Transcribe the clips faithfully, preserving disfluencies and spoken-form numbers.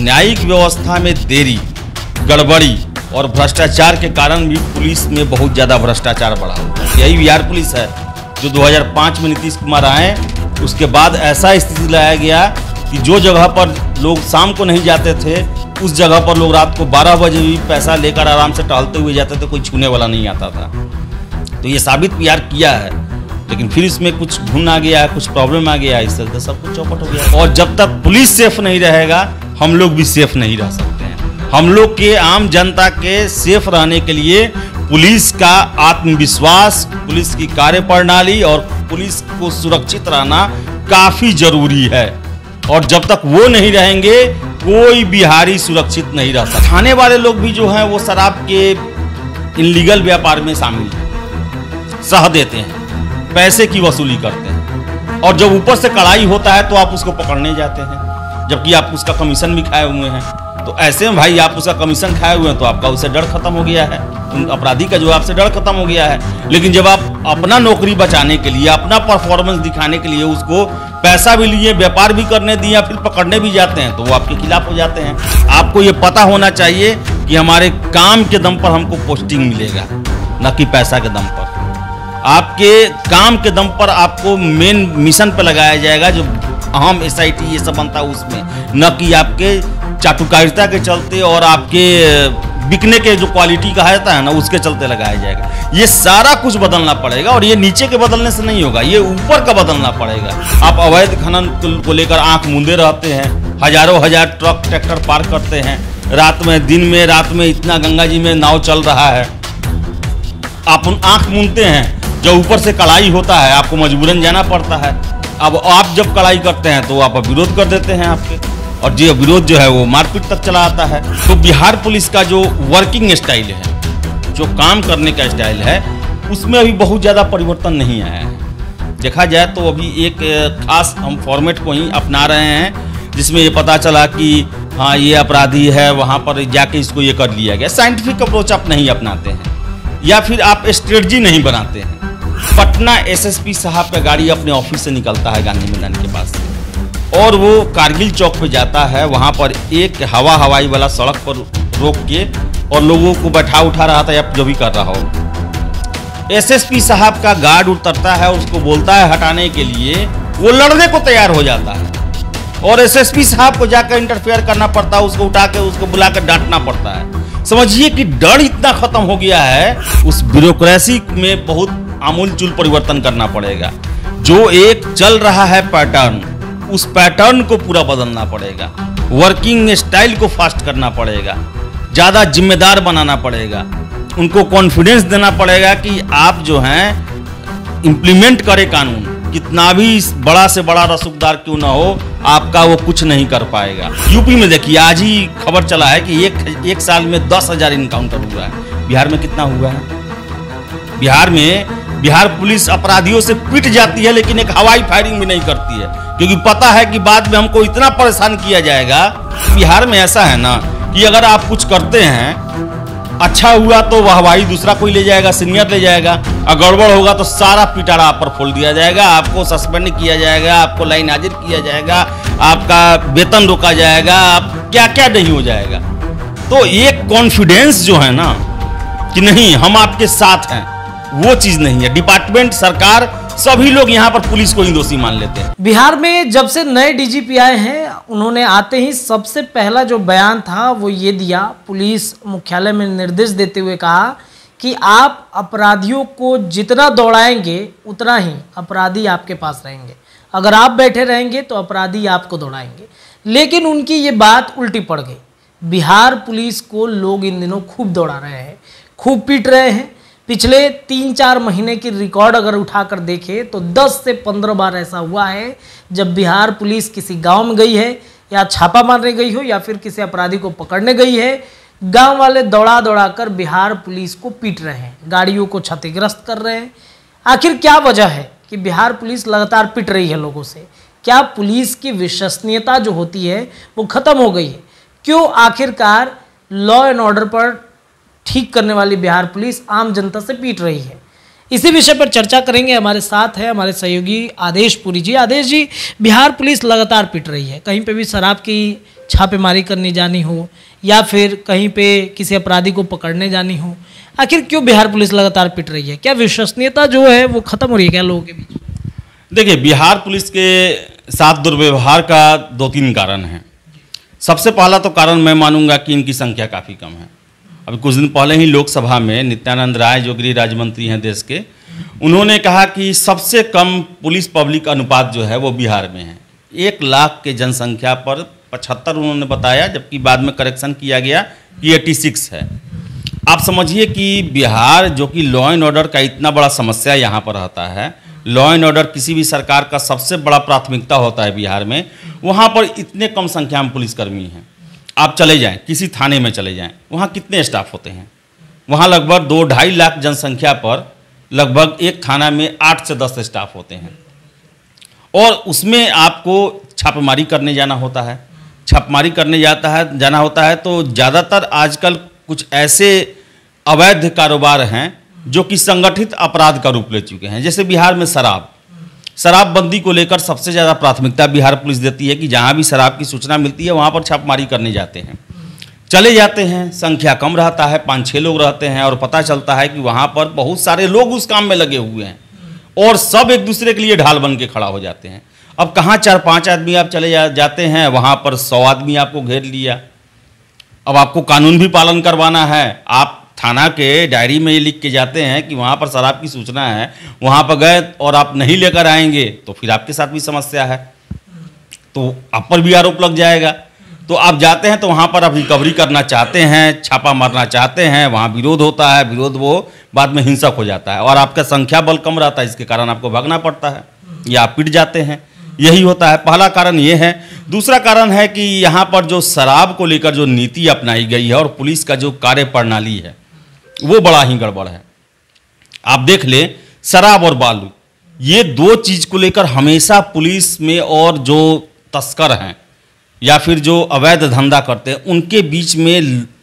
न्यायिक व्यवस्था में देरी, गड़बड़ी और भ्रष्टाचार के कारण भी पुलिस में बहुत ज़्यादा भ्रष्टाचार बढ़ा हुआ है। यही बिहार पुलिस है जो दो हज़ार पाँच में नीतीश कुमार आए, उसके बाद ऐसा स्थिति लाया गया कि जो जगह पर लोग शाम को नहीं जाते थे, उस जगह पर लोग रात को बारह बजे भी पैसा लेकर आराम से टहलते हुए जाते थे, कोई छूने वाला नहीं आता था। तो ये साबित बिहार किया है, लेकिन फिर इसमें कुछ घुन आ गया है, कुछ प्रॉब्लम आ गया है, इस तरह सब कुछ चौपट हो गया। और जब तक पुलिस सेफ नहीं रहेगा, हम लोग भी सेफ नहीं रह सकते हैं। हम लोग के आम जनता के सेफ रहने के लिए पुलिस का आत्मविश्वास, पुलिस की कार्यप्रणाली और पुलिस को सुरक्षित रहना काफ़ी जरूरी है। और जब तक वो नहीं रहेंगे, कोई बिहारी सुरक्षित नहीं रह सकता। खाने वाले लोग भी जो हैं वो शराब के इनलीगल व्यापार में शामिल हैं, सह देते हैं, पैसे की वसूली करते हैं, और जब ऊपर से कड़ाई होता है तो आप उसको पकड़ने जाते हैं, जबकि आप उसका कमीशन भी खाए हुए हैं। तो ऐसे में भाई आप उसका कमीशन खाए हुए हैं तो आपका उससे डर खत्म हो गया है, उन अपराधी का जो आपसे डर खत्म हो गया है। लेकिन जब आप अपना नौकरी बचाने के लिए, अपना परफॉर्मेंस दिखाने के लिए उसको पैसा भी लिए, व्यापार भी करने दिया, फिर पकड़ने भी जाते हैं, तो वो आपके खिलाफ हो जाते हैं। आपको ये पता होना चाहिए कि हमारे काम के दम पर हमको पोस्टिंग मिलेगा, न कि पैसा के दम पर। आपके काम के दम पर आपको मेन मिशन पर लगाया जाएगा, जो अहम एस आई टी ये सब बनता है उसमें, न कि आपके चाटुकारिता के चलते और आपके बिकने के जो क्वालिटी कहा जाता है ना, उसके चलते लगाया जाएगा। ये सारा कुछ बदलना पड़ेगा, और ये नीचे के बदलने से नहीं होगा, ये ऊपर का बदलना पड़ेगा। आप अवैध खनन को लेकर आंख मूंदे रहते हैं, हजारों हजार ट्रक ट्रैक्टर पार करते हैं, रात में दिन में रात में इतना गंगा जी में नाव चल रहा है, आप आंख मूंदते हैं। जब ऊपर से कड़ाई होता है, आपको मजबूरन जाना पड़ता है। अब आप जब कड़ाई करते हैं तो आप विरोध कर देते हैं आपके, और जो विरोध जो है वो मारपीट तक चला आता है। तो बिहार पुलिस का जो वर्किंग स्टाइल है, जो काम करने का स्टाइल है, उसमें अभी बहुत ज़्यादा परिवर्तन नहीं आया है। देखा जाए तो अभी एक खास हम फॉर्मेट को ही अपना रहे हैं, जिसमें ये पता चला कि हाँ ये अपराधी है, वहाँ पर जाके इसको ये कर लिया गया। साइंटिफिक अप्रोच आप नहीं अपनाते हैं, या फिर आप स्ट्रेटजी नहीं बनाते हैं। पटना एस एस पी साहब का गाड़ी अपने ऑफिस से निकलता है गांधी मैदान के पास से, और वो कारगिल चौक पे जाता है, वहाँ पर एक हवा हवाई वाला सड़क पर रोक के और लोगों को बैठा उठा रहा था या जो भी कर रहा हो। एस एस पी साहब का गार्ड उतरता है, उसको बोलता है हटाने के लिए, वो लड़ने को तैयार हो जाता है, और एस एस पी साहब को जाकर इंटरफेयर करना पड़ता है, उसको उठा के उसको बुलाकर डांटना पड़ता है। समझिए कि डर इतना खत्म हो गया है, उस ब्यूरोक्रेसी में बहुत आमूलचूल परिवर्तन करना पड़ेगा। जो एक चल रहा है पैटर्न, उस पैटर्न को पूरा बदलना पड़ेगा। वर्किंग स्टाइल को फास्ट करना पड़ेगा, ज़्यादा जिम्मेदार बनाना पड़ेगा, उनको कॉन्फिडेंस देना पड़ेगा कि आप जो हैं इम्प्लीमेंट करें कानून। कितना भी बड़ा से बड़ा रसूखदार क्यों ना हो, आपका वो कुछ नहीं कर पाएगा। यूपी में देखिए, आज ही खबर चला है कि एक एक साल में दस हजार इनकाउंटर हुआ है। बिहार में कितना हुआ है? बिहार में बिहार पुलिस अपराधियों से पिट जाती है, लेकिन एक हवाई फायरिंग भी नहीं करती है, क्योंकि पता है कि बाद में हमको इतना परेशान किया जाएगा। बिहार में ऐसा है ना कि अगर आप कुछ करते हैं, अच्छा हुआ तो वह हवाई दूसरा कोई ले जाएगा, सीनियर ले जाएगा, और गड़बड़ होगा तो सारा पिटारा आप पर खोल दिया जाएगा, आपको सस्पेंड किया जाएगा, आपको लाइन हाजिर किया जाएगा, आपका वेतन रोका जाएगा, आप क्या क्या नहीं हो जाएगा। तो एक कॉन्फिडेंस जो है ना कि नहीं हम आपके साथ हैं, वो चीज नहीं है। डिपार्टमेंट, सरकार, सभी लोग यहाँ पर पुलिस को ही दोषी मान लेते हैं। बिहार में जब से नए डी जी पी आए हैं, उन्होंने आते ही सबसे पहला जो बयान था वो ये दिया, पुलिस मुख्यालय में निर्देश देते हुए कहा कि आप अपराधियों को जितना दौड़ाएंगे उतना ही अपराधी आपके पास रहेंगे। अगर आप बैठे रहेंगे तो अपराधी आपको दौड़ाएंगे। लेकिन उनकी ये बात उल्टी पड़ गई। बिहार पुलिस को लोग इन दिनों खूब दौड़ा रहे हैं, खूब पीट रहे हैं। पिछले तीन चार महीने की रिकॉर्ड अगर उठाकर देखें तो दस से पंद्रह बार ऐसा हुआ है जब बिहार पुलिस किसी गांव में गई है, या छापा मारने गई हो, या फिर किसी अपराधी को पकड़ने गई है, गांव वाले दौड़ा दौड़ा कर बिहार पुलिस को पीट रहे हैं, गाड़ियों को क्षतिग्रस्त कर रहे हैं। आखिर क्या वजह है कि बिहार पुलिस लगातार पिट रही है लोगों से? क्या पुलिस की विश्वसनीयता जो होती है वो खत्म हो गई है? क्यों आखिरकार लॉ एंड ऑर्डर पर ठीक करने वाली बिहार पुलिस आम जनता से पीट रही है? इसी विषय पर चर्चा करेंगे। हमारे साथ है हमारे सहयोगी आदेश पुरी जी। आदेश जी, बिहार पुलिस लगातार पिट रही है, कहीं पे भी शराब की छापेमारी करने जानी हो या फिर कहीं पे किसी अपराधी को पकड़ने जानी हो, आखिर क्यों बिहार पुलिस लगातार पिट रही है? क्या विश्वसनीयता जो है वो खत्म हो रही है क्या लोगों के बीच? देखिए, बिहार पुलिस के साथ दुर्व्यवहार का दो तीन कारण हैं। सबसे पहला तो कारण मैं मानूंगा कि इनकी संख्या काफ़ी कम है। अभी कुछ दिन पहले ही लोकसभा में नित्यानंद राय, जो गृह राज्य मंत्री हैं देश के, उन्होंने कहा कि सबसे कम पुलिस पब्लिक अनुपात जो है वो बिहार में है। एक लाख के जनसंख्या पर पचहत्तर उन्होंने बताया, जबकि बाद में करेक्शन किया गया कि छियासी है। आप समझिए कि बिहार, जो कि लॉ एंड ऑर्डर का इतना बड़ा समस्या यहाँ पर रहता है, लॉ एंड ऑर्डर किसी भी सरकार का सबसे बड़ा प्राथमिकता होता है बिहार में, वहाँ पर इतने कम संख्या में पुलिसकर्मी हैं। आप चले जाएं, किसी थाने में चले जाएं, वहाँ कितने स्टाफ होते हैं? वहाँ लगभग दो ढाई लाख जनसंख्या पर लगभग एक थाना में आठ से दस स्टाफ होते हैं, और उसमें आपको छापेमारी करने जाना होता है। छापेमारी करने जाता है जाना होता है तो ज़्यादातर आजकल कुछ ऐसे अवैध कारोबार हैं जो कि संगठित अपराध का रूप ले चुके हैं। जैसे बिहार में शराब शराबबंदी को लेकर सबसे ज़्यादा प्राथमिकता बिहार पुलिस देती है कि जहाँ भी शराब की सूचना मिलती है वहाँ पर छापेमारी करने जाते हैं। चले जाते हैं, संख्या कम रहता है, पाँच छः लोग रहते हैं, और पता चलता है कि वहाँ पर बहुत सारे लोग उस काम में लगे हुए हैं और सब एक दूसरे के लिए ढाल बन के खड़ा हो जाते हैं। अब कहाँ चार पाँच आदमी आप चले जा, जाते हैं, वहाँ पर सौ आदमी आपको घेर लिया। अब आपको कानून भी पालन करवाना है। आप थाना के डायरी में ये लिख के जाते हैं कि वहाँ पर शराब की सूचना है, वहाँ पर गए और आप नहीं लेकर आएंगे तो फिर आपके साथ भी समस्या है, तो आप पर भी आरोप लग जाएगा। तो आप जाते हैं तो वहाँ पर आप रिकवरी करना चाहते हैं, छापा मारना चाहते हैं, वहाँ विरोध होता है, विरोध वो बाद में हिंसक हो जाता है और आपका संख्या बल कम रहता है, इसके कारण आपको भागना पड़ता है या आप पिट जाते हैं। यही होता है, पहला कारण ये है। दूसरा कारण है कि यहाँ पर जो शराब को लेकर जो नीति अपनाई गई है और पुलिस का जो कार्य प्रणाली है वो बड़ा ही गड़बड़ है। आप देख लें, शराब और बालू, ये दो चीज़ को लेकर हमेशा पुलिस में और जो तस्कर हैं या फिर जो अवैध धंधा करते हैं उनके बीच में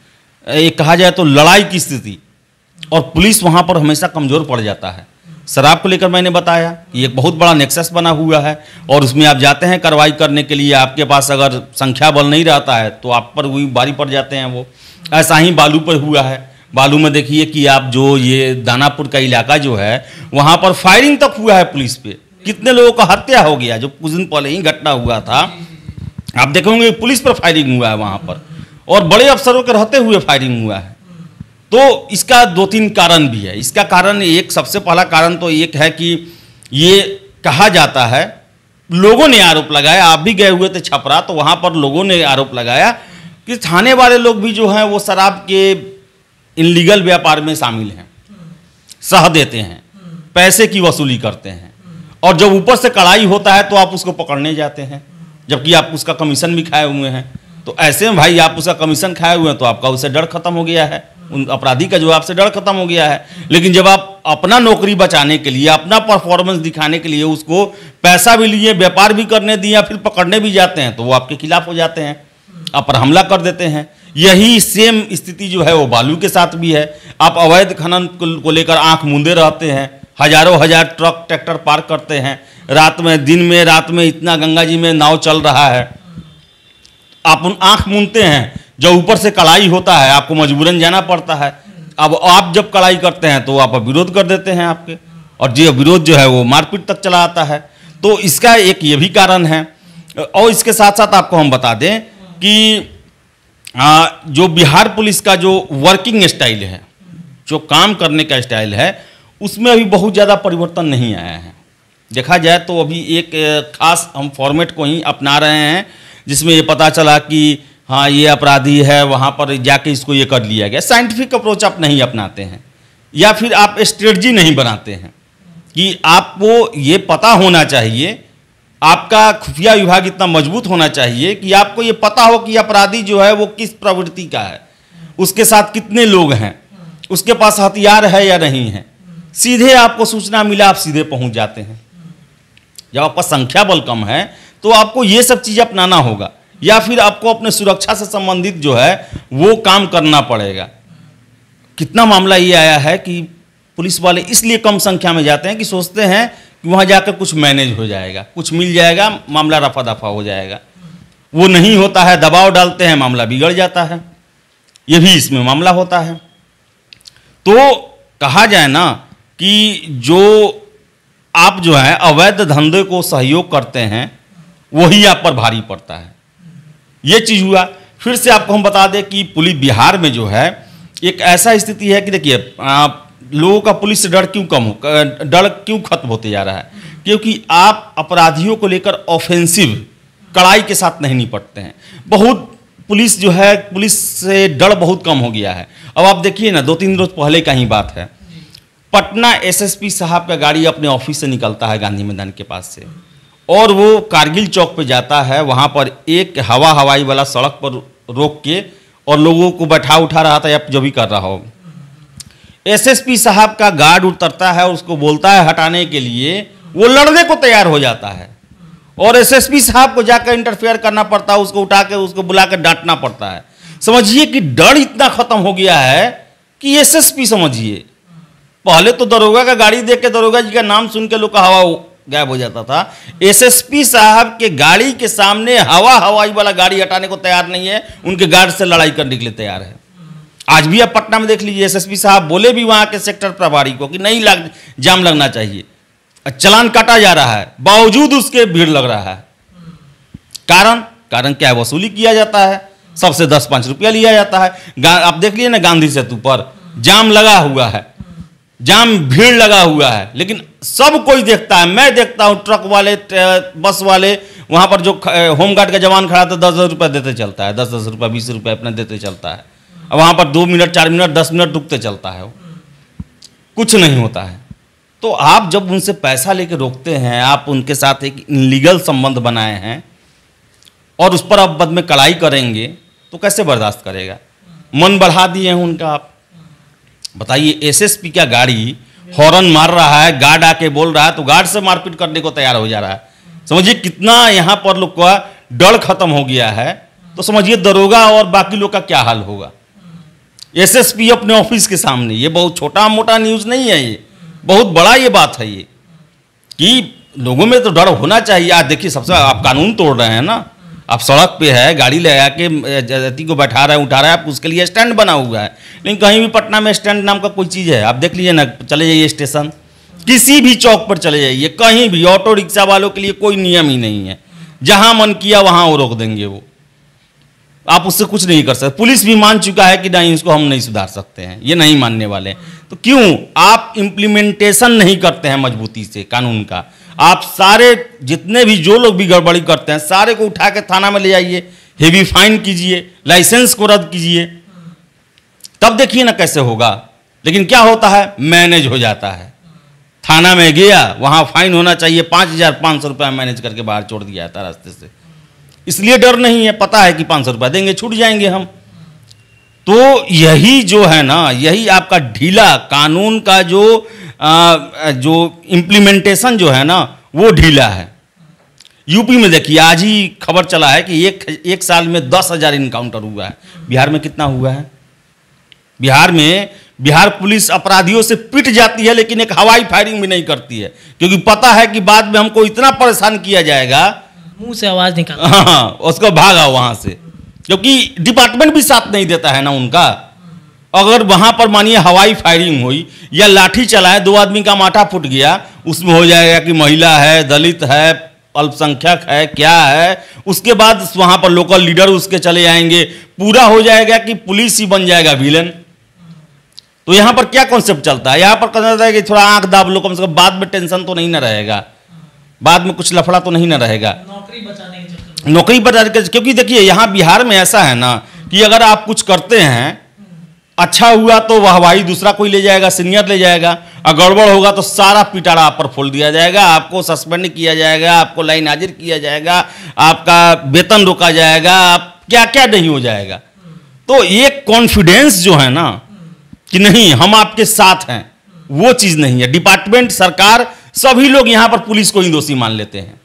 एक कहा जाए तो लड़ाई की स्थिति, और पुलिस वहाँ पर हमेशा कमज़ोर पड़ जाता है। शराब को लेकर मैंने बताया कि एक बहुत बड़ा नेक्सस बना हुआ है और उसमें आप जाते हैं कार्रवाई करने के लिए, आपके पास अगर संख्या बल नहीं रहता है तो आप पर वही बारी पड़ जाते हैं वो। ऐसा ही बालू पर हुआ है। बालू में देखिए कि आप जो ये दानापुर का इलाका जो है वहाँ पर फायरिंग तक हुआ है पुलिस पे, कितने लोगों का हत्या हो गया। जो कुछ दिन पहले ही घटना हुआ था, आप देखेंगे पुलिस पर फायरिंग हुआ है वहाँ पर, और बड़े अफसरों के रहते हुए फायरिंग हुआ है। तो इसका दो तीन कारण भी है। इसका कारण एक, सबसे पहला कारण तो एक है कि ये कहा जाता है, लोगों ने आरोप लगाया, आप भी गए हुए थे छपरा, तो वहाँ पर लोगों ने आरोप लगाया कि थाने वाले लोग भी जो हैं वो शराब के इनलीगल व्यापार में शामिल हैं, सह देते हैं, पैसे की वसूली करते हैं, और जब ऊपर से कड़ाई होता है तो आप उसको पकड़ने जाते हैं, जबकि आप उसका कमीशन भी खाए हुए हैं। तो ऐसे में भाई आप उसका कमीशन खाए हुए हैं तो आपका उससे डर खत्म हो गया है, उन अपराधी का जो आपसे डर खत्म हो गया है। लेकिन जब आप अपना नौकरी बचाने के लिए, अपना परफॉर्मेंस दिखाने के लिए उसको पैसा भी लिए, व्यापार भी करने दिया, फिर पकड़ने भी जाते हैं तो वो आपके खिलाफ हो जाते हैं, आप पर हमला कर देते हैं। यही सेम स्थिति जो है वो बालू के साथ भी है। आप अवैध खनन को लेकर आंख मूंदे रहते हैं, हजारों हजार ट्रक ट्रैक्टर पार्क करते हैं, रात में, दिन में, रात में इतना गंगा जी में नाव चल रहा है, आप उन आंख मूंदते हैं। जब ऊपर से कड़ाई होता है आपको मजबूरन जाना पड़ता है। अब आप जब कड़ाई करते हैं तो आप विरोध कर देते हैं आपके, और जो विरोध जो है वो मारपीट तक चला आता है। तो इसका एक ये भी कारण है। और इसके साथ साथ आपको हम बता दें कि आ, जो बिहार पुलिस का जो वर्किंग स्टाइल है, जो काम करने का स्टाइल है, उसमें अभी बहुत ज़्यादा परिवर्तन नहीं आया है। देखा जाए तो अभी एक खास हम फॉर्मेट को ही अपना रहे हैं, जिसमें ये पता चला कि हाँ ये अपराधी है, वहाँ पर जाके इसको ये कर लिया गया। साइंटिफिक अप्रोच आप नहीं अपनाते हैं, या फिर आप स्ट्रेटजी नहीं बनाते हैं कि आपको ये पता होना चाहिए, आपका खुफिया विभाग इतना मजबूत होना चाहिए कि आपको ये पता हो कि अपराधी जो है वो किस प्रवृत्ति का है, उसके साथ कितने लोग हैं, उसके पास हथियार है या नहीं है। सीधे आपको सूचना मिला, आप सीधे पहुंच जाते हैं। जब आपका संख्या बल कम है तो आपको ये सब चीज़ अपनाना होगा, या फिर आपको अपने सुरक्षा से संबंधित जो है वो काम करना पड़ेगा। कितना मामला ये आया है कि पुलिस वाले इसलिए कम संख्या में जाते हैं कि सोचते हैं कि वहाँ जाकर कुछ मैनेज हो जाएगा, कुछ मिल जाएगा, मामला रफा दफा हो जाएगा। वो नहीं होता है, दबाव डालते हैं, मामला बिगड़ जाता है। ये भी इसमें मामला होता है। तो कहा जाए ना कि जो आप जो है अवैध धंधे को सहयोग करते हैं वही आप पर भारी पड़ता है। ये चीज़ हुआ। फिर से आपको हम बता दें कि पुलिस बिहार में जो है एक ऐसा स्थिति है कि देखिए लोगों का पुलिस से डर क्यों कम हो, डर क्यों खत्म होते जा रहा है, क्योंकि आप अपराधियों को लेकर ऑफेंसिव कड़ाई के साथ नहीं निपटते हैं। बहुत पुलिस जो है, पुलिस से डर बहुत कम हो गया है। अब आप देखिए ना, दो तीन रोज पहले का ही बात है, पटना एसएसपी साहब का गाड़ी अपने ऑफिस से निकलता है गांधी मैदान के पास से, और वो कारगिल चौक पे जाता है। वहाँ पर एक हवा हवाई वाला सड़क पर रोक के और लोगों को बैठा उठा रहा था या जो भी कर रहा हो, एसएसपी साहब का गार्ड उतरता है और उसको बोलता है हटाने के लिए, वो लड़ने को तैयार हो जाता है और एसएसपी साहब को जाकर इंटरफेयर करना पड़ता है, उसको उठा के उसको बुला कर डांटना पड़ता है। समझिए कि डर इतना खत्म हो गया है कि एसएसपी, समझिए पहले तो दरोगा का गाड़ी देख के दरोगा जी का नाम सुन के लोग का हवा गायब हो जाता था। एसएसपी साहब के गाड़ी के सामने हवा हवाई वाला गाड़ी हटाने को तैयार नहीं है, उनके गार्ड से लड़ाई करने के लिए तैयार है। आज भी आप पटना में देख लीजिए, एसएसपी साहब बोले भी वहां के सेक्टर प्रभारी को कि नहीं लग जाम लगना चाहिए, चलान काटा जा रहा है, बावजूद उसके भीड़ लग रहा है। कारण कारण क्या है? वसूली किया जाता है, सबसे दस पांच रुपया लिया जाता है। आप देख लीजिए ना, गांधी सेतु पर जाम लगा हुआ है, जाम भीड़ लगा हुआ है, लेकिन सब कोई देखता है। मैं देखता हूं ट्रक वाले, बस वाले, वहां पर जो होमगार्ड का जवान खड़ा था दस दस रुपया देते चलता है, दस दस रुपया बीस रुपया अपना देते चलता है। वहां पर दो मिनट चार मिनट दस मिनट रुकते चलता है, कुछ नहीं होता है। तो आप जब उनसे पैसा लेके रोकते हैं, आप उनके साथ एक इनलीगल संबंध बनाए हैं और उस पर आप बाद में कड़ाई करेंगे तो कैसे बर्दाश्त करेगा? मन बढ़ा दिए हैं उनका आप। बताइए, एसएसपी का गाड़ी हॉर्न मार रहा है, गार्ड आके बोल रहा है तो गार्ड से मारपीट करने को तैयार हो जा रहा है। समझिए कितना यहाँ पर लोग का डर खत्म हो गया है। तो समझिए दरोगा और बाकी लोग का क्या हाल होगा। एसएसपी अपने ऑफिस के सामने, ये बहुत छोटा मोटा न्यूज नहीं है, ये बहुत बड़ा ये बात है ये कि लोगों में तो डर होना चाहिए। आज देखिए, सबसे आप कानून तोड़ रहे हैं ना, आप सड़क पे है, गाड़ी लगा के जाति को बैठा रहा है, उठा रहा है, आप उसके लिए स्टैंड बना हुआ है। लेकिन कहीं भी पटना में स्टैंड नाम का कोई चीज़ है? आप देख लीजिए ना, चले जाइए स्टेशन, किसी भी चौक पर चले जाइए, कहीं भी ऑटो रिक्शा वालों के लिए कोई नियम ही नहीं है। जहां मन किया वहां वो रोक देंगे, वो आप उससे कुछ नहीं कर सकते। पुलिस भी मान चुका है कि नहीं, इसको हम नहीं सुधार सकते हैं, ये नहीं मानने वाले। तो क्यों आप इम्प्लीमेंटेशन नहीं करते हैं मजबूती से कानून का? आप सारे जितने भी जो लोग भी गड़बड़ी करते हैं सारे को उठा के थाना में ले जाइए, हेवी फाइन कीजिए, लाइसेंस को रद्द कीजिए, तब देखिए ना कैसे होगा। लेकिन क्या होता है, मैनेज हो जाता है। थाना में गया, वहां फाइन होना चाहिए पाँच हजार पाँच सौ रुपया मैनेज करके बाहर छोड़ दिया जाता रास्ते से। इसलिए डर नहीं है, पता है कि पाँच सौ रुपया देंगे छूट जाएंगे हम। तो यही जो है ना, यही आपका ढीला कानून का जो आ, जो इम्प्लीमेंटेशन जो है ना, वो ढीला है। यूपी में देखिए, आज ही खबर चला है कि एक एक साल में दस हजार इनकाउंटर हुआ है। बिहार में कितना हुआ है? बिहार में बिहार पुलिस अपराधियों से पिट जाती है, लेकिन एक हवाई फायरिंग भी नहीं करती है, क्योंकि पता है कि बाद में हमको इतना परेशान किया जाएगा, मुंह से आवाज निकाल, हाँ, उसको भागा वहां से, क्योंकि डिपार्टमेंट भी साथ नहीं देता है ना उनका। अगर वहां पर मानिए हवाई फायरिंग हुई या लाठी चलाए, दो आदमी का माथा फूट गया, उसमें हो जाएगा कि महिला है, दलित है, अल्पसंख्यक है, क्या है। उसके बाद वहां पर लोकल लीडर उसके चले आएंगे, पूरा हो जाएगा कि पुलिस ही बन जाएगा विलेन। तो यहां पर क्या कॉन्सेप्ट चलता है? यहां पर कहना जाता है कि थोड़ा आंख दाब लो, कम से कम बाद में टेंशन तो नहीं ना रहेगा, बाद में कुछ लफड़ा तो नहीं ना रहेगा, नौकरी बचाने के चक्कर, नौकरी बचाने के। क्योंकि देखिए, यहाँ बिहार में ऐसा है ना कि अगर आप कुछ करते हैं, अच्छा हुआ तो वाहवाही दूसरा कोई ले जाएगा, सीनियर ले जाएगा, और गड़बड़ होगा तो सारा पिटारा आप पर खोल दिया जाएगा, आपको सस्पेंड किया जाएगा, आपको लाइन हाजिर किया जाएगा, आपका वेतन रोका जाएगा, आप क्या क्या नहीं हो जाएगा। तो एक कॉन्फिडेंस जो है ना कि नहीं हम आपके साथ हैं, वो चीज नहीं है। डिपार्टमेंट, सरकार, सभी लोग यहां पर पुलिस को ही दोषी मान लेते हैं।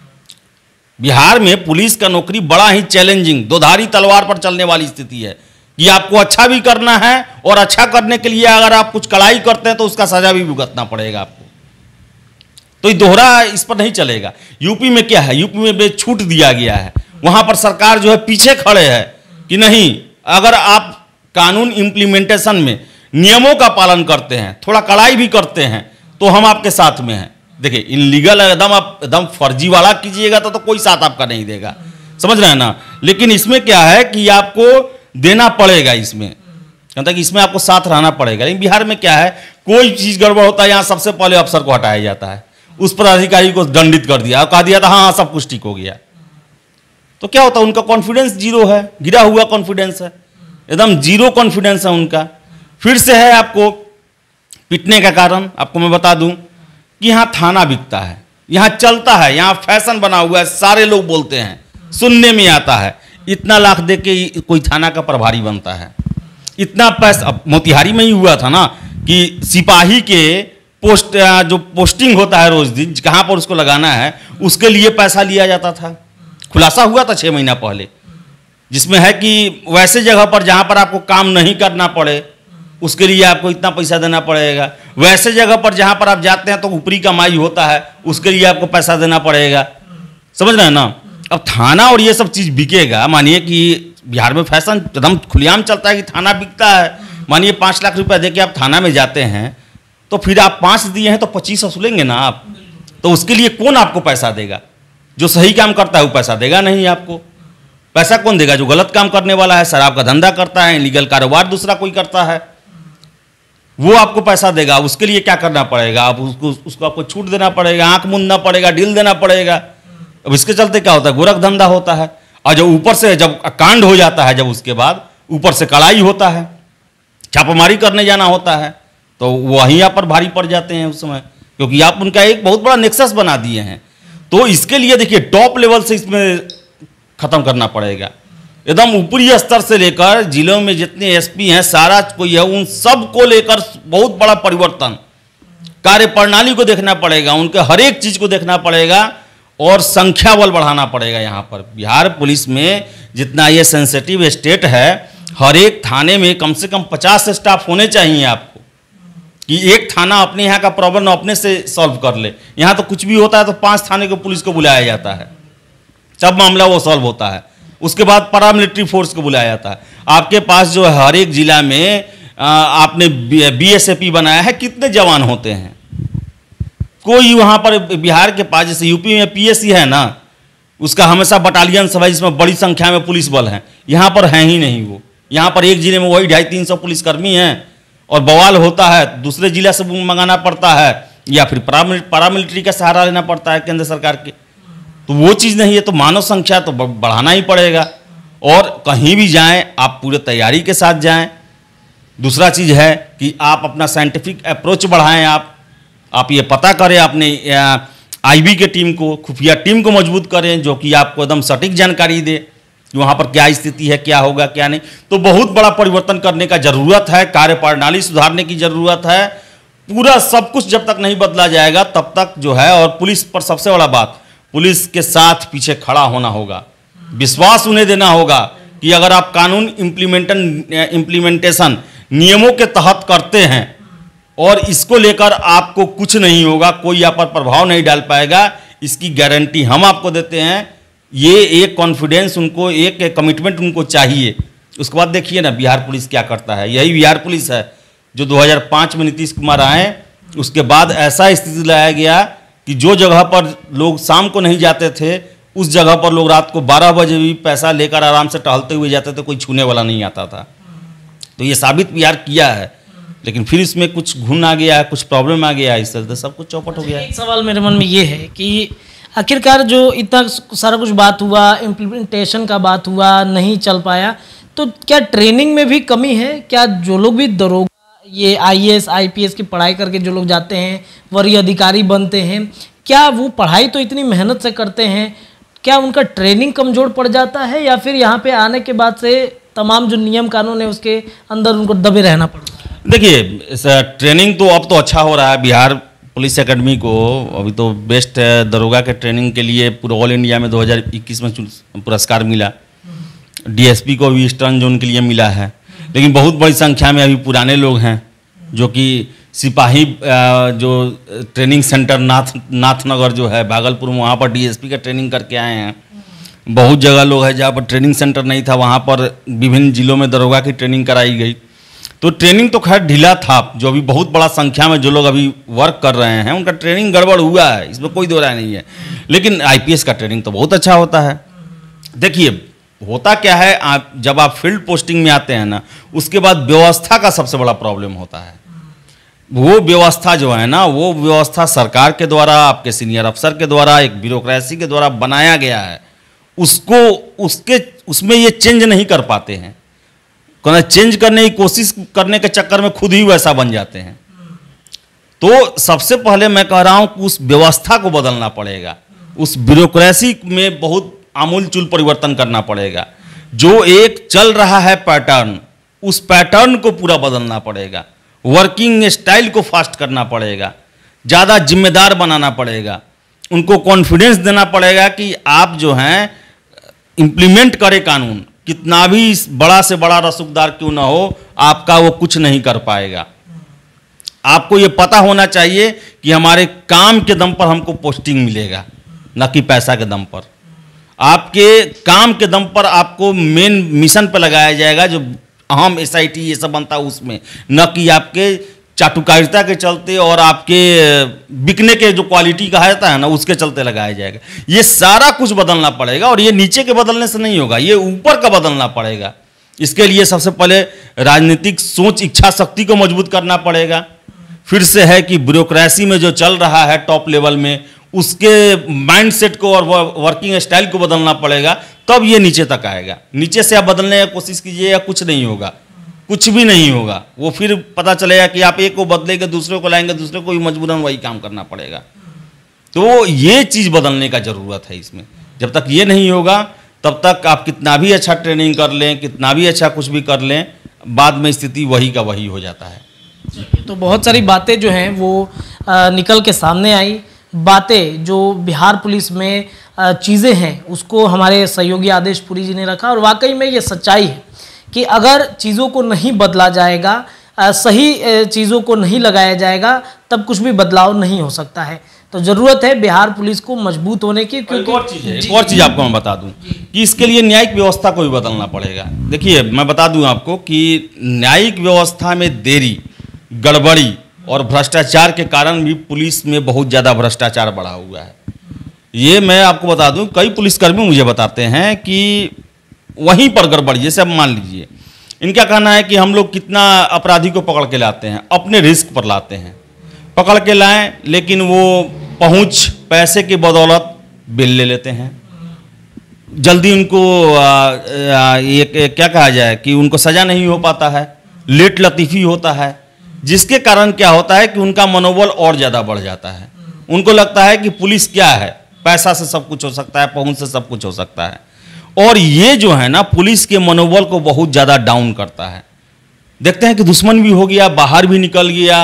बिहार में पुलिस का नौकरी बड़ा ही चैलेंजिंग, दोधारी तलवार पर चलने वाली स्थिति है कि आपको अच्छा भी करना है और अच्छा करने के लिए अगर आप कुछ कड़ाई करते हैं तो उसका सजा भी भुगतना पड़ेगा आपको। तो ये दोहरा इस पर नहीं चलेगा। यूपी में क्या है, यूपी में छूट दिया गया है, वहाँ पर सरकार जो है पीछे खड़े है कि नहीं, अगर आप कानून इम्प्लीमेंटेशन में नियमों का पालन करते हैं, थोड़ा कड़ाई भी करते हैं, तो हम आपके साथ में हैं। देखिए, इनलीगल एकदम आप एकदम फर्जी वाला कीजिएगा तो, तो कोई साथ आपका नहीं देगा, समझ रहे हैं ना। लेकिन इसमें क्या है कि आपको देना पड़ेगा, इसमें कहता है कि इसमें आपको साथ रहना पड़ेगा। लेकिन बिहार में क्या है, कोई चीज़ गड़बड़ होता है, यहाँ सबसे पहले अफसर को हटाया जाता है, उस पर अधिकारी को दंडित कर दिया और कहा दिया था हाँ हाँ सब कुछ ठीक हो गया। तो क्या होता है, उनका कॉन्फिडेंस जीरो है, गिरा हुआ कॉन्फिडेंस है, एकदम जीरो कॉन्फिडेंस है उनका। फिर से है आपको पिटने का कारण, आपको मैं बता दूं कि यहाँ थाना बिकता है, यहाँ चलता है, यहाँ फैशन बना हुआ है, सारे लोग बोलते हैं, सुनने में आता है, इतना लाख दे के कोई थाना का प्रभारी बनता है, इतना पैसा। अब मोतिहारी में ही हुआ था ना कि सिपाही के पोस्ट जो पोस्टिंग होता है रोज दिन, कहाँ पर उसको लगाना है, उसके लिए पैसा लिया जाता था। खुलासा हुआ था छः महीना पहले, जिसमें है कि वैसे जगह पर जहाँ पर आपको काम नहीं करना पड़े उसके लिए आपको इतना पैसा देना पड़ेगा, वैसे जगह पर जहाँ पर आप जाते हैं तो ऊपरी कमाई होता है उसके लिए आपको पैसा देना पड़ेगा, समझ रहे हैं ना। अब थाना और ये सब चीज़ बिकेगा, मानिए कि बिहार में फैशन एकदम खुलेआम चलता है कि थाना बिकता है। मानिए पाँच लाख रुपया दे के आप थाना में जाते हैं तो फिर आप पाँच दिए हैं तो पच्चीस वसूलेंगे ना आप, तो उसके लिए कौन आपको पैसा देगा? जो सही काम करता है वो पैसा देगा नहीं आपको। पैसा कौन देगा? जो गलत काम करने वाला है, शराब का धंधा करता है, इलीगल कारोबार दूसरा कोई करता है, वो आपको पैसा देगा। उसके लिए क्या करना पड़ेगा? आप उसको उसको आपको छूट देना पड़ेगा, आंख मूंदना पड़ेगा, डील देना पड़ेगा। अब इसके चलते क्या होता है, गोरख धंधा होता है। और जब ऊपर से जब कांड हो जाता है, जब उसके बाद ऊपर से कड़ाई होता है, छापामारी करने जाना होता है, तो वहीं आप पर भारी पड़ जाते हैं उस समय, क्योंकि आप उनका एक बहुत बड़ा नेक्सस बना दिए हैं। तो इसके लिए देखिए टॉप लेवल से इसमें खत्म करना पड़ेगा, एकदम ऊपरी स्तर से लेकर जिलों में जितने एसपी हैं, सारा कोई है, उन सब को लेकर बहुत बड़ा परिवर्तन, कार्य प्रणाली को देखना पड़ेगा, उनके हर एक चीज को देखना पड़ेगा और संख्या बल बढ़ाना पड़ेगा। यहाँ पर बिहार पुलिस में जितना ये सेंसिटिव स्टेट है, हर एक थाने में कम से कम पचास स्टाफ होने चाहिए आपको, कि एक थाना अपने यहाँ का प्रॉब्लम अपने से सॉल्व कर ले। यहाँ तो कुछ भी होता है तो पांच थाने को पुलिस को बुलाया जाता है, तब मामला वो सॉल्व होता है। उसके बाद पैरामिलिट्री फोर्स को बुलाया जाता है। आपके पास जो है हर एक जिला में आ, आपने बीएसएपी बनाया है, कितने जवान होते हैं? कोई वहाँ पर बिहार के पास जैसे यूपी में पीएससी है ना, उसका हमेशा बटालियन सब है जिसमें बड़ी संख्या में पुलिस बल है, यहाँ पर है ही नहीं वो। यहाँ पर एक जिले में वही ढाई तीन सौ पुलिसकर्मी हैं और बवाल होता है, दूसरे जिला से मंगाना पड़ता है या फिर पैरामिलिट्री का सहारा लेना पड़ता है केंद्र सरकार के। तो वो चीज़ नहीं है, तो मानव संख्या तो बढ़ाना ही पड़ेगा। और कहीं भी जाएं आप पूरे तैयारी के साथ जाएं। दूसरा चीज़ है कि आप अपना साइंटिफिक अप्रोच बढ़ाएं, आप आप ये पता करें अपने आईबी के टीम को, खुफिया टीम को मजबूत करें, जो कि आपको एकदम सटीक जानकारी दे कि वहाँ पर क्या स्थिति है, क्या होगा क्या नहीं। तो बहुत बड़ा परिवर्तन करने का ज़रूरत है, कार्य प्रणाली सुधारने की ज़रूरत है। पूरा सब कुछ जब तक नहीं बदला जाएगा तब तक जो है, और पुलिस पर सबसे बड़ा बात, पुलिस के साथ पीछे खड़ा होना होगा, विश्वास उन्हें देना होगा कि अगर आप कानून इम्प्लीमेंटन इम्प्लीमेंटेशन नियमों के तहत करते हैं और इसको लेकर आपको कुछ नहीं होगा, कोई आप पर प्रभाव नहीं डाल पाएगा, इसकी गारंटी हम आपको देते हैं। ये एक कॉन्फिडेंस उनको, एक कमिटमेंट उनको चाहिए। उसके बाद देखिए ना बिहार पुलिस क्या करता है। यही बिहार पुलिस है जो दो हज़ार पाँच में नीतीश कुमार आए, उसके बाद ऐसा स्थिति लाया गया कि जो जगह पर लोग शाम को नहीं जाते थे, उस जगह पर लोग रात को बारह बजे भी पैसा लेकर आराम से टहलते हुए जाते थे, कोई छूने वाला नहीं आता था। तो ये साबित बिहार किया है, लेकिन फिर इसमें कुछ घुन आ गया है, कुछ प्रॉब्लम आ गया है, इस तरह से सब कुछ चौपट हो गया है। एक सवाल मेरे मन में ये है कि आखिरकार जो इतना सारा कुछ बात हुआ, इम्प्लीमेंटेशन का बात हुआ, नहीं चल पाया, तो क्या ट्रेनिंग में भी कमी है? क्या जो लोग भी दरोगा, ये आईएएस आईपीएस की पढ़ाई करके जो लोग जाते हैं, वरीय अधिकारी बनते हैं, क्या वो पढ़ाई तो इतनी मेहनत से करते हैं, क्या उनका ट्रेनिंग कमज़ोर पड़ जाता है, या फिर यहाँ पे आने के बाद से तमाम जो नियम कानून है उसके अंदर उनको दबे रहना पड़ता है? देखिए ट्रेनिंग तो अब तो अच्छा हो रहा है। बिहार पुलिस एकेडमी को अभी तो बेस्ट दरोगा के ट्रेनिंग के लिए पूरे ऑल इंडिया में दो हज़ार इक्कीस में पुरस्कार मिला। डीएसपी को भी ईस्टर्न जोन के लिए मिला है। लेकिन बहुत बड़ी संख्या में अभी पुराने लोग हैं जो कि सिपाही जो ट्रेनिंग सेंटर नाथ नाथनगर जो है भागलपुर में, वहाँ पर डीएसपी का ट्रेनिंग करके आए हैं। बहुत जगह लोग है जहाँ पर ट्रेनिंग सेंटर नहीं था, वहाँ पर विभिन्न जिलों में दरोगा की ट्रेनिंग कराई गई। तो ट्रेनिंग तो खैर ढीला था, जो अभी बहुत बड़ा संख्या में जो लोग अभी वर्क कर रहे हैं उनका ट्रेनिंग गड़बड़ हुआ है, इसमें कोई दो राय नहीं है। लेकिन आईपीएस का ट्रेनिंग तो बहुत अच्छा होता है। देखिए होता क्या है, आप जब आप फील्ड पोस्टिंग में आते हैं ना, उसके बाद व्यवस्था का सबसे बड़ा प्रॉब्लम होता है। वो व्यवस्था जो है ना, वो व्यवस्था सरकार के द्वारा, आपके सीनियर अफसर के द्वारा, एक ब्यूरोक्रेसी के द्वारा बनाया गया है, उसको उसके उसमें ये चेंज नहीं कर पाते हैं। चेंज करने की कोशिश करने के चक्कर में खुद ही वैसा बन जाते हैं। तो सबसे पहले मैं कह रहा हूं कि उस व्यवस्था को बदलना पड़ेगा, उस ब्यूरोक्रेसी में बहुत आमूलचूल परिवर्तन करना पड़ेगा। जो एक चल रहा है पैटर्न, उस पैटर्न को पूरा बदलना पड़ेगा। वर्किंग स्टाइल को फास्ट करना पड़ेगा, ज़्यादा जिम्मेदार बनाना पड़ेगा, उनको कॉन्फिडेंस देना पड़ेगा कि आप जो हैं इम्प्लीमेंट करें कानून। कितना भी बड़ा से बड़ा रसूखदार क्यों ना हो, आपका वो कुछ नहीं कर पाएगा। आपको ये पता होना चाहिए कि हमारे काम के दम पर हमको पोस्टिंग मिलेगा, न कि पैसा के दम पर। आपके काम के दम पर आपको मेन मिशन पर लगाया जाएगा, जो अहम एसआईटी ये सब बनता है उसमें, न कि आपके चाटुकारिता के चलते और आपके बिकने के जो क्वालिटी का रहता है ना, उसके चलते लगाया जाएगा। ये सारा कुछ बदलना पड़ेगा, और ये नीचे के बदलने से नहीं होगा, ये ऊपर का बदलना पड़ेगा। इसके लिए सबसे पहले राजनीतिक सोच, इच्छा शक्ति को मजबूत करना पड़ेगा। फिर से है कि ब्यूरोक्रेसी में जो चल रहा है टॉप लेवल में, उसके माइंडसेट को और वर्किंग स्टाइल को बदलना पड़ेगा, तब ये नीचे तक आएगा। नीचे से आप बदलने की कोशिश कीजिए या कुछ नहीं होगा, कुछ भी नहीं होगा। वो फिर पता चलेगा कि आप एक को बदलेंगे, दूसरे को लाएंगे, दूसरे को भी मजबूरन वही काम करना पड़ेगा। तो ये चीज़ बदलने का ज़रूरत है इसमें। जब तक ये नहीं होगा, तब तक आप कितना भी अच्छा ट्रेनिंग कर लें, कितना भी अच्छा कुछ भी कर लें, बाद में स्थिति वही का वही हो जाता है। तो बहुत सारी बातें जो हैं वो आ, निकल के सामने आई। बातें जो बिहार पुलिस में चीज़ें हैं, उसको हमारे सहयोगी आदेश पुरी जी ने रखा, और वाकई में ये सच्चाई है कि अगर चीज़ों को नहीं बदला जाएगा, सही चीज़ों को नहीं लगाया जाएगा, तब कुछ भी बदलाव नहीं हो सकता है। तो ज़रूरत है बिहार पुलिस को मजबूत होने की। क्योंकि और चीज़ है, एक और चीज़ आपको मैं बता दूं कि इसके लिए न्यायिक व्यवस्था को भी बदलना पड़ेगा। देखिए मैं बता दूं आपको कि न्यायिक व्यवस्था में देरी, गड़बड़ी और भ्रष्टाचार के कारण भी पुलिस में बहुत ज़्यादा भ्रष्टाचार बढ़ा हुआ है। ये मैं आपको बता दूं, कई पुलिसकर्मी मुझे बताते हैं कि वहीं पर गड़बड़ी। जैसे अब मान लीजिए, इनका कहना है कि हम लोग कितना अपराधी को पकड़ के लाते हैं, अपने रिस्क पर लाते हैं, पकड़ के लाएं, लेकिन वो पहुंच पैसे की बदौलत बिल ले लेते हैं। जल्दी उनको ये क्या कहा जाए कि उनको सज़ा नहीं हो पाता है, लेट लतीफ़ी होता है, जिसके कारण क्या होता है कि उनका मनोबल और ज़्यादा बढ़ जाता है। उनको लगता है कि पुलिस क्या है, पैसा से सब कुछ हो सकता है, पहुंच से सब कुछ हो सकता है। और ये जो है ना, पुलिस के मनोबल को बहुत ज़्यादा डाउन करता है। देखते हैं कि दुश्मन भी हो गया, बाहर भी निकल गया,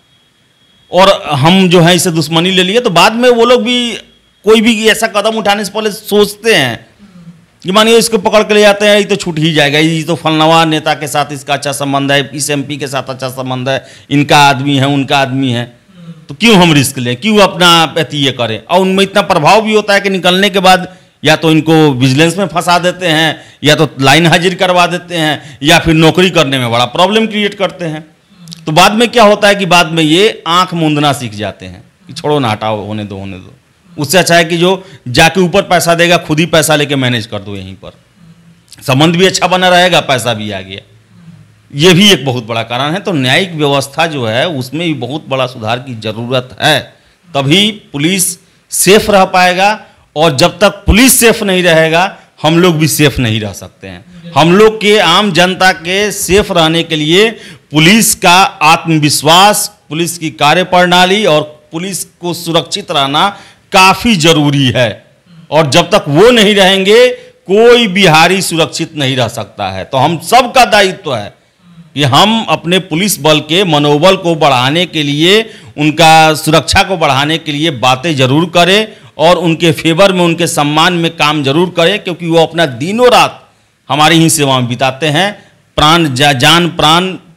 और हम जो है इसे दुश्मनी ले लिए, तो बाद में वो लोग भी कोई भी ऐसा कदम उठाने से पहले सोचते हैं कि मानिए इसको पकड़ के ले जाते हैं, ये तो छूट ही जाएगा, ये तो फलनवा नेता के साथ इसका अच्छा संबंध है, इस एमपी के साथ अच्छा संबंध है, इनका आदमी है, उनका आदमी है, तो क्यों हम रिस्क लें, क्यों अपना ये करें। और उनमें इतना प्रभाव भी होता है कि निकलने के बाद या तो इनको विजिलेंस में फंसा देते हैं, या तो लाइन हाजिर करवा देते हैं, या फिर नौकरी करने में बड़ा प्रॉब्लम क्रिएट करते हैं। तो बाद में क्या होता है कि बाद में ये आंख मूंदना सीख जाते हैं कि छोड़ो ना, हटाओ, होने दो होने दो। उससे अच्छा है कि जो जाके ऊपर पैसा देगा, खुद ही पैसा लेके मैनेज कर दो, यहीं पर संबंध भी अच्छा बना रहेगा, पैसा भी आ गया। ये भी एक बहुत बड़ा कारण है। तो न्यायिक व्यवस्था जो है उसमें भी बहुत बड़ा सुधार की जरूरत है, तभी पुलिस सेफ रह पाएगा। और जब तक पुलिस सेफ नहीं रहेगा, हम लोग भी सेफ नहीं रह सकते हैं। हम लोग के, आम जनता के सेफ रहने के लिए पुलिस का आत्मविश्वास, पुलिस की कार्यप्रणाली और पुलिस को सुरक्षित रहना काफ़ी जरूरी है। और जब तक वो नहीं रहेंगे, कोई बिहारी सुरक्षित नहीं रह सकता है। तो हम सब का दायित्व है कि हम अपने पुलिस बल के मनोबल को बढ़ाने के लिए, उनका सुरक्षा को बढ़ाने के लिए बातें जरूर करें, और उनके फेवर में, उनके सम्मान में काम जरूर करें, क्योंकि वो अपना दिनों रात हमारी ही सेवा में बिताते हैं। प्राण जा, जान प्राण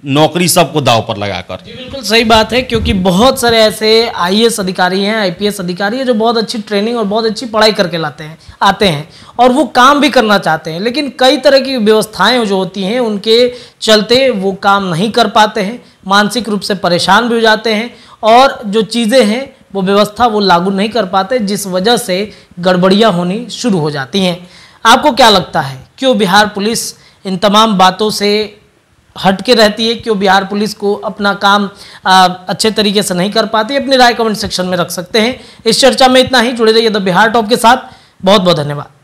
नौकरी सबको दाव पर लगाकर। जी बिल्कुल सही बात है, क्योंकि बहुत सारे ऐसे आई ए एस अधिकारी हैं, आई पी एस अधिकारी हैं जो बहुत अच्छी ट्रेनिंग और बहुत अच्छी पढ़ाई करके लाते हैं आते हैं और वो काम भी करना चाहते हैं, लेकिन कई तरह की व्यवस्थाएं जो होती हैं उनके चलते वो काम नहीं कर पाते हैं, मानसिक रूप से परेशान भी हो जाते हैं और जो चीज़ें हैं वो व्यवस्था वो लागू नहीं कर पाते, जिस वजह से गड़बड़ियाँ होनी शुरू हो जाती हैं। आपको क्या लगता है, क्यों बिहार पुलिस इन तमाम बातों से हट के रहती है, क्यों बिहार पुलिस को अपना काम आ, अच्छे तरीके से नहीं कर पाती? अपनी राय कमेंट सेक्शन में रख सकते हैं। इस चर्चा में इतना ही। जुड़े रहिए द बिहार टॉप के साथ। बहुत बहुत धन्यवाद।